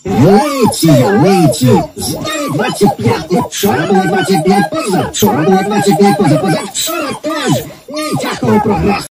Леті, здає 25, вчора було 25, позавчора було 25, поза, вчора теж ніякого прогресу.